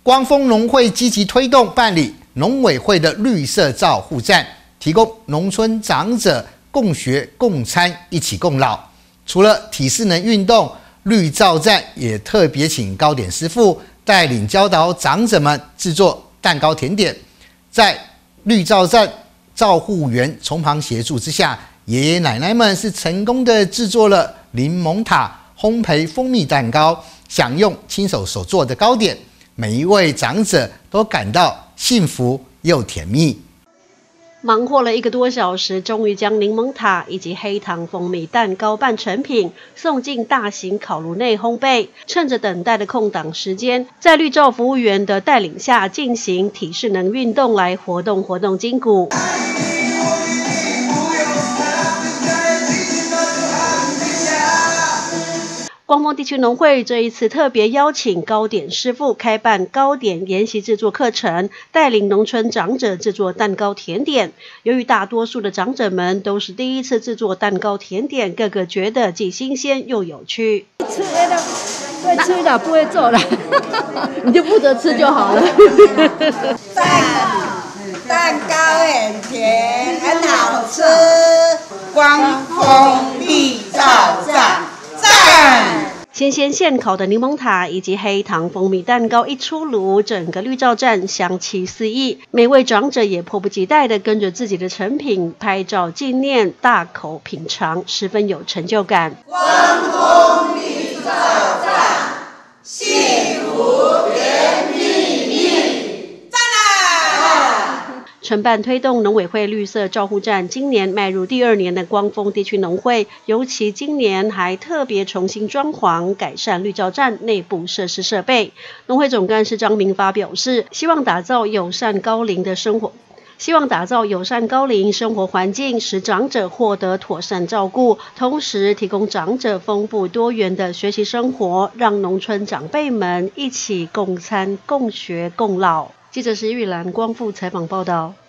光丰农会积极推动办理农委会的绿色照护站，提供农村长者共学共餐，一起共老。除了体适能运动，绿照站也特别请糕点师傅带领教导长者们制作蛋糕甜点。在绿照站照护员从旁协助之下，爷爷奶奶们是成功的制作了柠檬塔、烘焙蜂蜜蛋糕，享用亲手所做的糕点。每一位长者都感到幸福又甜蜜。 忙活了1个多小时，终于将柠檬塔以及黑糖蜂蜜蛋糕半成品送进大型烤炉内烘焙。趁着等待的空档时间，在绿照服务员的带领下进行体适能运动，来活动筋骨。光丰地区农会这一次特别邀请糕点师傅开办糕点研习制作课程，带领农村长者制作蛋糕甜点。由于大多数的长者们都是第一次制作蛋糕甜点，个个觉得既新鲜又有趣。 会吃的不会做了，你就负责吃就好了。 蛋糕很甜，很好吃。光丰绿照站。 新鲜现烤的柠檬塔以及黑糖蜂蜜蛋糕一出炉，整个绿照站香气四溢。每位长者也迫不及待地跟着自己的成品拍照纪念，大口品尝，十分有成就感。 光丰绿照站，幸福甜蜜蜜，赞啦！ 承办推动农委会绿色照护站，今年迈入第2年的光丰地区农会，尤其今年还特别重新装潢改善绿照站内部设施设备。农会总干事张明发表示，希望打造友善高龄生活环境，使长者获得妥善照顾，同时提供长者丰富多元的学习生活，让农村长辈们一起共餐、共学、共老。记者石玉兰光复采访报道。